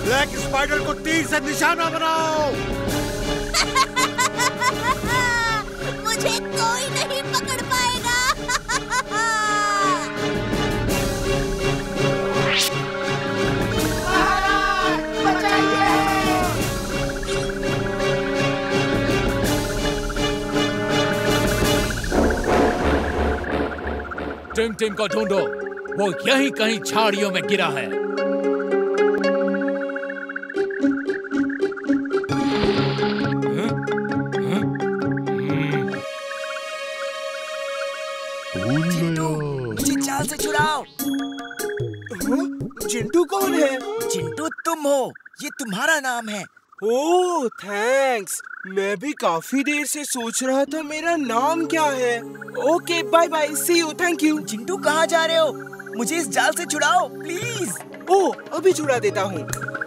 Black spider को तीर से निशाना बनाओ। मुझे कोई नहीं पकड़ पाएगा। टिम टिम को ढूंढो, वो यहीं कहीं झाड़ियों में गिरा है। मुझे जाल से छुड़ाओ। चिंटू कौन है? चिंटू तुम हो, ये तुम्हारा नाम है। ओह थैंक्स, मैं भी काफी देर से सोच रहा था मेरा नाम क्या है। Okay bye bye, see you, thank you. Chintu कहाँ जा रहे हो? मुझे इस जाल से छुड़ाओ प्लीज। ओह अभी छुड़ा देता हूँ।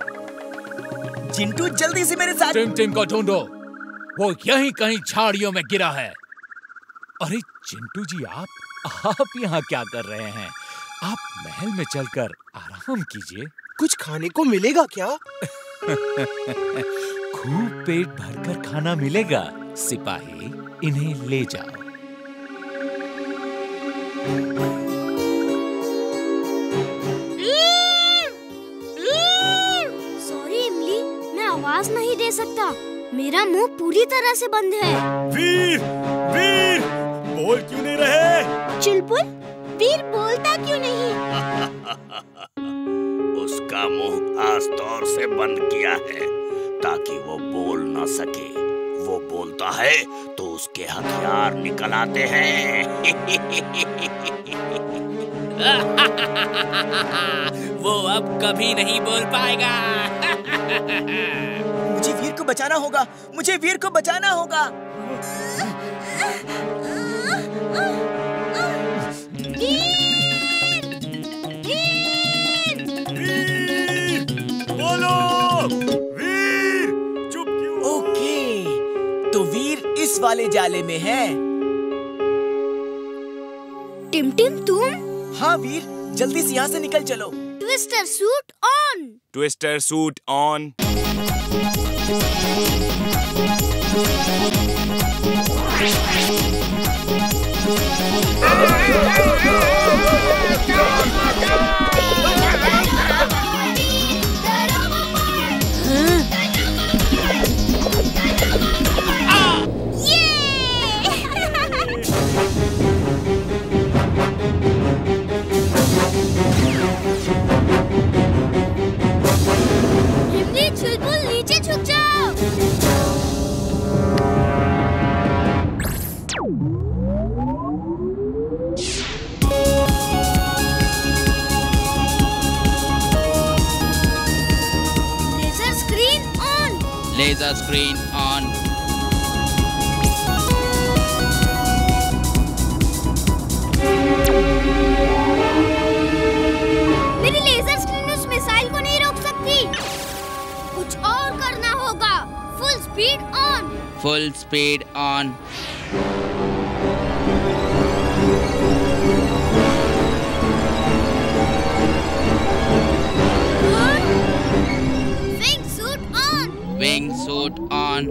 चिंटू जल्दी से मेरे साथ। टिम टिम को ढूंढो, वो यहीं कहीं झाड़ियों में गिरा है। अरे चिंटू जी, आप यहाँ क्या कर रहे हैं? आप महल में चलकर आराम कीजिए। कुछ खाने को मिलेगा क्या? खूब पेट भरकर खाना मिलेगा। सिपाही, इन्हें ले जाओ। सॉरी इमली, मैं आवाज नहीं दे सकता। मेरा मुंह पूरी तरह से बंद है। वीर, वीर, बोल क्यों नहीं रहे? चुलबुल, वीर बोलता क्यों नहीं? उसका मुंह खास तौर से बंद किया है ताकि वो बोल ना सके। वो बोलता है तो उसके हथियार निकल आते हैं। वो अब कभी नहीं बोल पाएगा। मुझे वीर को बचाना होगा, मुझे वीर को बचाना होगा। बोलो, वीर, चुप क्यों? ओके, तो वीर इस वाले जाले में है। टिम टिम तुम? हाँ वीर, जल्दी से यहाँ से निकल चलो। Twister suit on. Twister suit on. Imli, Chulbul, नीचे झुक जाओ। Laser screen on. Laser screen on. मेरी लेजर स्क्रीन उस मिसाइल को नहीं रोक सकती। कुछ और करना होगा। Full speed on. Full speed on. Wing suit on. Wing suit on.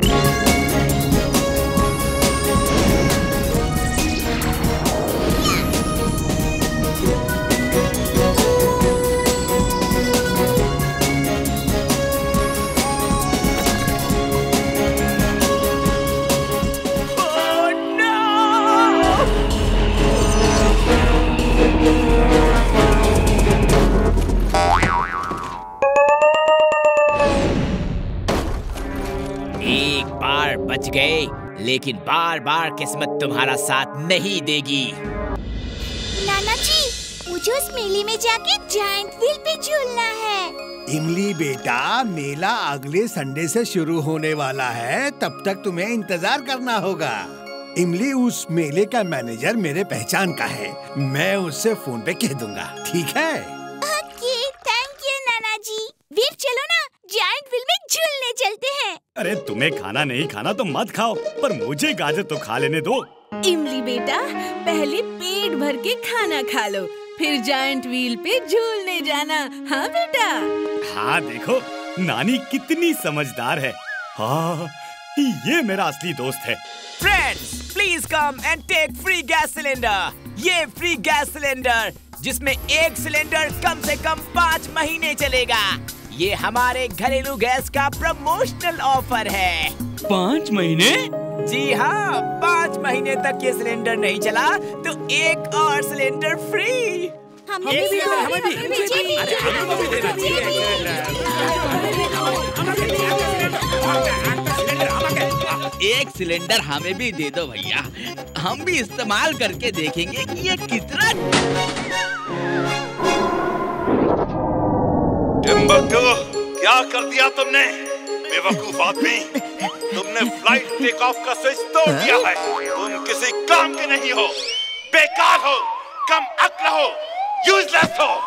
एक बार बच गए, लेकिन बार बार किस्मत तुम्हारा साथ नहीं देगी। नाना जी, मुझे उस मेले में जाके जायंट व्हील पे झूलना है। इमली बेटा, मेला अगले संडे से शुरू होने वाला है, तब तक तुम्हें इंतजार करना होगा। इमली, उस मेले का मैनेजर मेरे पहचान का है, मैं उससे फोन पे कह दूंगा, ठीक है? ओके, थैंक यू नाना जी। वीर चलो ना, जायंट व्हील में झूलने चलते हैं। अरे तुम्हें खाना नहीं खाना तो मत खाओ, पर मुझे गाजर तो खा लेने दो। इमली बेटा, पहले पेट भर के खाना खा लो, फिर जायंट व्हील पे झूलने जाना। हाँ बेटा। हाँ देखो, नानी कितनी समझदार है। हाँ, ये मेरा असली दोस्त है। Friends, please come and take free gas cylinder. ये फ्री गैस सिलेंडर जिसमें एक सिलेंडर कम से कम 5 महीने चलेगा। ये हमारे घरेलू गैस का प्रमोशनल ऑफर है। 5 महीने? जी हाँ, 5 महीने तक ये सिलेंडर नहीं चला तो एक और सिलेंडर फ्री। एक सिलेंडर हमें भी दे दो भैया, हम भी इस्तेमाल करके देखेंगे कि ये कितना। टिम्बक्टू, क्या कर दिया तुमने? बेवकूफ आदमी, तुमने फ्लाइट टेक ऑफ का स्विच तोड़ दिया है। तुम किसी काम के नहीं हो, बेकार हो, कम अक्ल हो, यूजलेस हो।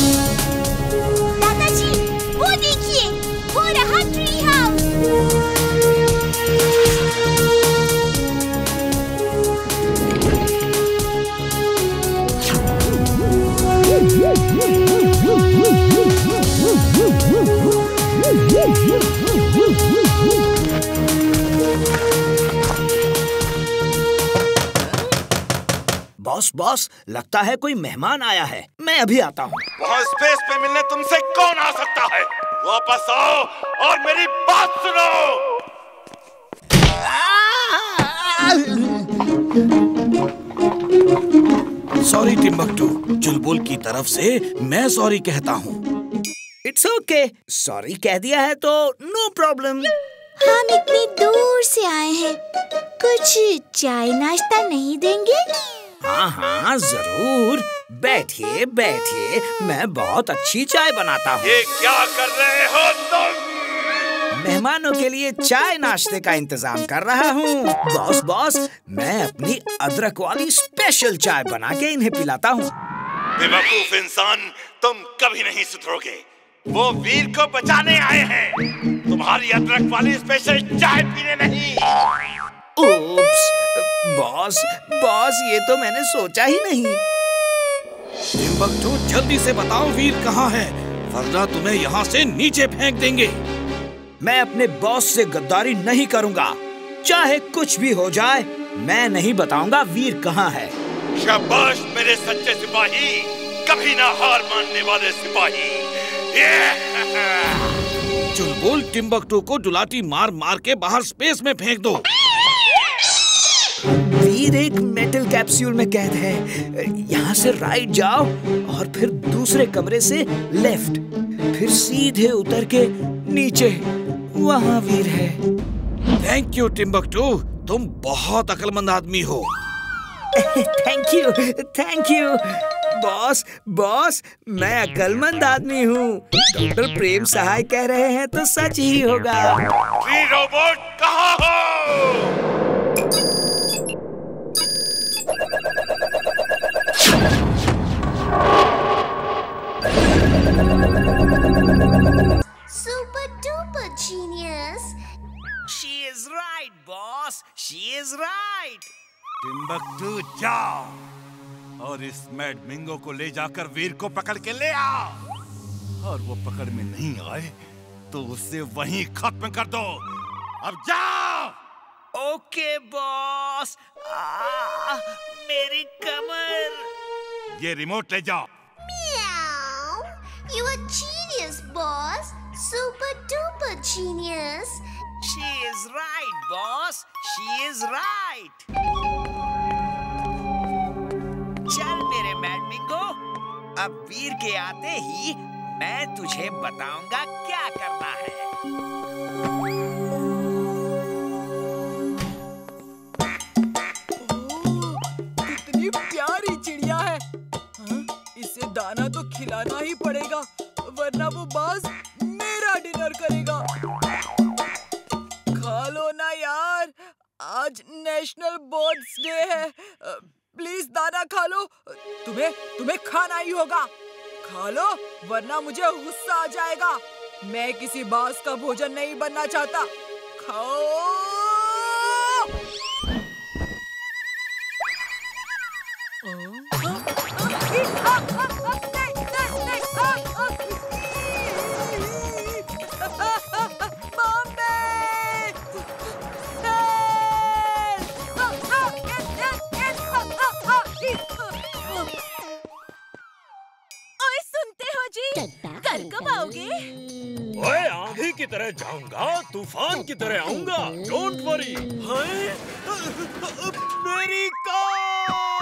दादाजी, वो देखिए, वो रहा ट्री हाउस। बॉस, लगता है कोई मेहमान आया है। मैं अभी आता हूँ। वहाँ स्पेस पे मिलने तुमसे कौन आ सकता है? वापस आओ और मेरी बात सुनो। सॉरी टिम्बक्टू, चुलबुल की तरफ से मैं सॉरी कहता हूँ। इट्स ओके, सॉरी कह दिया है तो नो प्रॉब्लम। हम इतनी दूर से आए हैं, कुछ चाय नाश्ता नहीं देंगे? हाँ, जरूर। बैठिए बैठिए, मैं बहुत अच्छी चाय बनाता हूँ। ये क्या कर रहे हो तुम? मेहमानों के लिए चाय नाश्ते का इंतजाम कर रहा हूँ। बॉस, मैं अपनी अदरक वाली स्पेशल चाय बना के इन्हें पिलाता हूँ। बेवकूफ इंसान, तुम कभी नहीं सुधरोगे। वो वीर को बचाने आए हैं, तुम्हारी अदरक वाली स्पेशल चाय पीने नहीं। ओप्स, बॉस, ये तो मैंने सोचा ही नहीं। टिम्बक्टू, जल्दी से बताओ वीर कहाँ है, वरना तुम्हें यहाँ से नीचे फेंक देंगे। मैं अपने बॉस से गद्दारी नहीं करूँगा, चाहे कुछ भी हो जाए। मैं नहीं बताऊंगा वीर कहाँ है। शाबाश मेरे सच्चे सिपाही, कभी ना हार मानने वाले सिपाही। चुलबुल, टिम्बक्टू को डुलाटी मार मार के बाहर स्पेस में फेंक दो। वीर एक मेटल कैप्सूल में कैद है। यहाँ से राइट जाओ और फिर दूसरे कमरे से लेफ्ट, फिर सीधे उतर के नीचे, वहाँ वीर है। थैंक यू टिम्बक्टू, तुम बहुत अक्लमंद आदमी हो। थैंक यू बॉस, मैं अक्लमंद आदमी हूँ। डॉक्टर प्रेम सहाय कह रहे हैं तो सच ही होगा। रोबोट कहाँ हो? Super duper genius. She is right, boss. She is right. Timbuktu, जाओ और इस मैड मिंगो को ले जाकर वीर को पकड़ के ले आओ। और वो पकड़ में नहीं आए तो उसे वहीं खत्म कर दो। अब जाओ। Okay boss. मेरी कमर। ये रिमोट ले जाओ। Meow. You a genius, boss. Super duper genius. She is right, boss. She is right. चल मेरे मैड मिंगो, अब वीर के आते ही मैं तुझे बताऊंगा क्या करना है। कितनी प्यारी चिड़िया है। इसे दाना तो खिलाना ही पड़ेगा, वरना वो बाज मेरा डिनर करेगा। खा लो ना यार, आज नेशनल बर्ड्स डे है। प्लीज दाना खा लो, तुम्हें खाना ही होगा। खा लो वरना मुझे गुस्सा आ जाएगा। मैं किसी बाज का भोजन नहीं बनना चाहता। खाओ। ओए, आंधी की तरह जाऊंगा, तूफान की तरह आऊंगा। Don't worry. मेरी कार!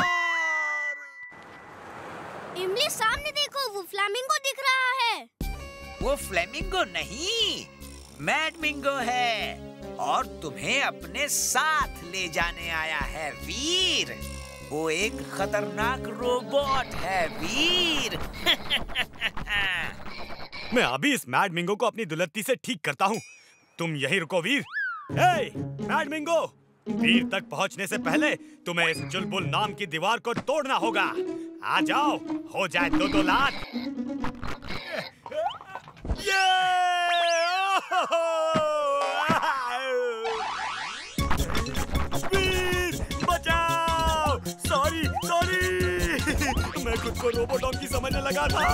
इमली सामने देखो, वो फ्लामिंगो दिख रहा है। वो फ्लेमिंगो नहीं, मैडमिंगो है और तुम्हें अपने साथ ले जाने आया है वीर। वो एक खतरनाक रोबोट है वीर। मैं अभी इस मैड मिंगो को अपनी दुलत्ती से ठीक करता हूँ। तुम यहीं रुको वीर। हे, मैड मिंगो, वीर तक पहुँचने से पहले तुम्हें इस चुलबुल नाम की दीवार को तोड़ना होगा। आ जाओ, हो जाए 2-2 लाख। वीर, बचाओ! सॉरी, मैं खुद को रोबोटॉकी समझने लगा था।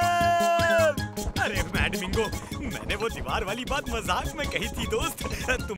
अरे मैड मिंगो, मैंने वो दीवार वाली बात मजाक में कही थी दोस्त। तुम